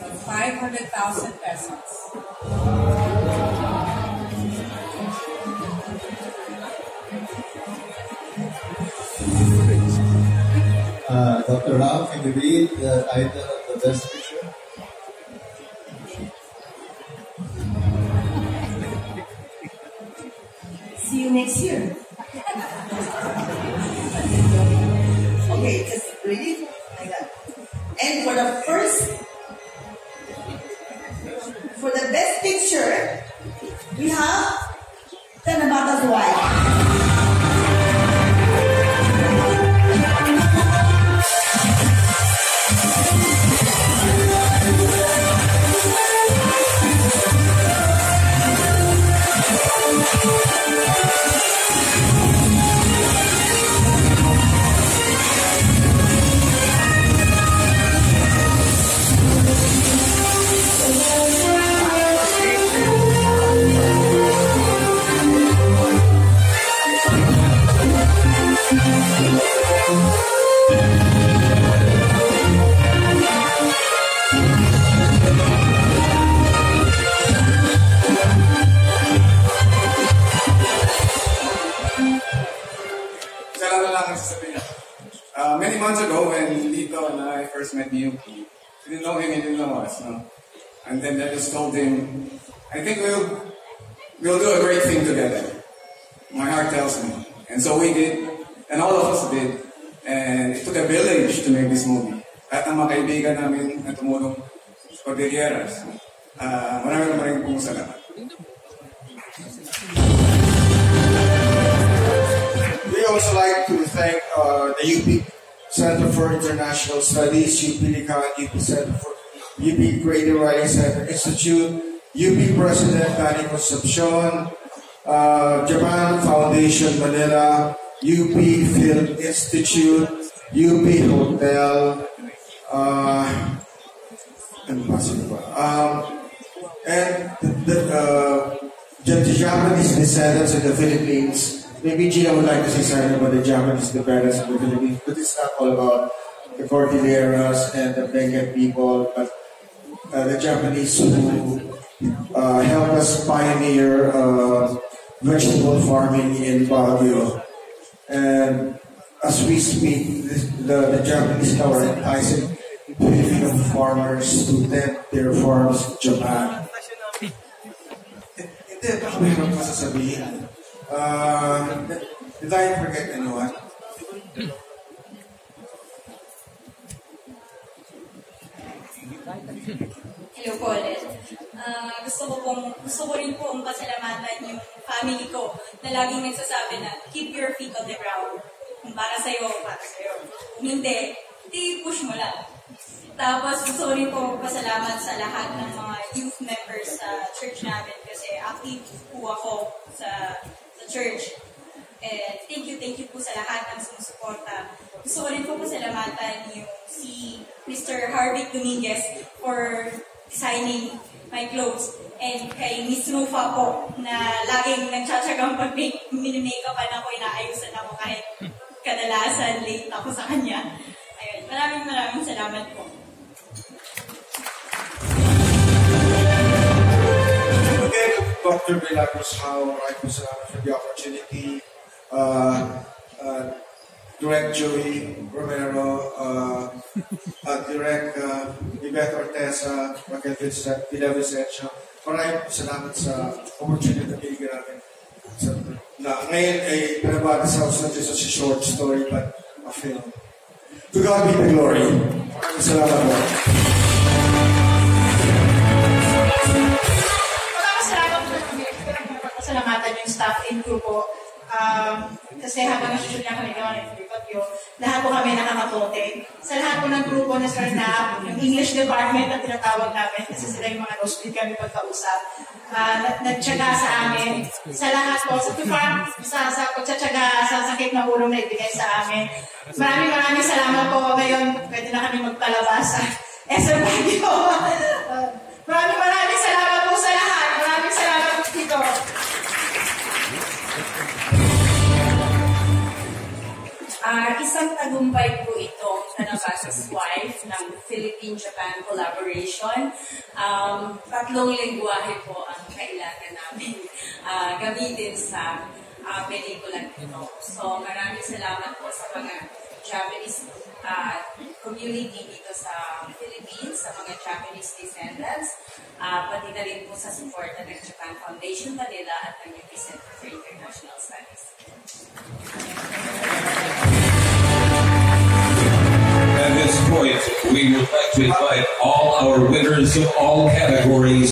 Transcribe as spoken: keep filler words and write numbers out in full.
of five hundred thousand pesos. Uh, Doctor Ram, can you read the title of the best picture? See you next year. Okay, just ready? Like that. And for the first, for the best picture, we have TANABATA'S wife. Uh, many months ago, when Lito and I first met U P, we didn't know him, he didn't know us, no? And then I just told him, I think we'll, we'll do a great thing together. My heart tells me. And so we did, and all of us did. And it took a village to make this movie. At ang mga kaibigan namin na tumulong sa Cordilleras. Uh, maraming maraming pong salamat. We also like to thank uh, the U P Center for International Studies, U P Lican, U P Center for U P Creative Writing Center Institute, U P President Danny Concepcion, uh, Japan Foundation Manila, U P Film Institute, U P Hotel, uh, and um, and the, the, uh, the Japanese descendants in the Philippines. Maybe Gina would like to say something about the Japanese descendants in the Philippines, but it's not all about the Cordilleras and the Benguet people, but uh, the Japanese who uh, helped us pioneer uh, vegetable farming in Baguio. And as we speak, this, the, the Japanese now are enticing Filipino farmers to tend their farms in Japan. Hindi, baka mayroon pa sasabihin. Uh, did I forget anyone? Hello po ulit. Uh, gusto ko pong, gusto ko rin po ang pasalamatan yung family ko na laging nagsasabi na keep your feet on the ground. Kung para sa'yo, para sa'yo. Kung hindi, di push mo lang. Tapos gusto ko rin po pasalamat sa lahat ng mga youth members sa church namin kasi active po ako sa church. And thank you, thank you po sa lahat ng sumusuporta. Gusto ko rin po pasalamatan yung si Mister Harvick Dominguez for designing my clothes. And kay Miss Rufa po na laging nagtsatsagang pag-make, mini-makeupan ako, inaayusan ako kahit kadalasan late ako sa kanya. Ayun, maraming maraming salamat po. Doctor Milagros How, right, salamat for the opportunity. Uh, uh, Direct Joey Romero, uh, uh, Direct uh, Yvette Orteza, Raquel Vincent, Pila Vicencio. Maraming salamat sa opportunity na bigyan natin. So, na, ngayon ay TANABATA'S house not just a short story but a film. To God be the glory. Maraming salamat po. Pasalamatan yung staff and crew po. Um, kasi habang nasushoot lang kami gawa ng video, lahat po kami nakakatote. Sa lahat po ng grupo na startup, yung English department na tinatawag namin, kasi sila yung mga nosebleed kami pagkausap. Uh, nagtsaga sa amin. Sa lahat po, sa TOFARM, sa, sa pagtsatsaga, sa sakit na ulong na ibigay sa amin. Maraming maraming salamat po. Ngayon, pwede na kami magpalabas sa S M Radio. Uh, maraming maraming salamat po sa lahat. Maraming salamat po dito. Uh, isang tagumpay po ito na TANABATA'S wife ng Philippine-Japan collaboration. Um, tatlong lengguwahe po ang kailangan namin uh, gamitin sa uh, pelikulang ito. So maraming salamat po sa mga Japanese uh, community dito sa Philippines, sa mga Japanese descendants, uh, pati na rin po sa support ng Japan Foundation Manila at ng U P Center for International Studies. At this point, we would like to invite all our winners of all categories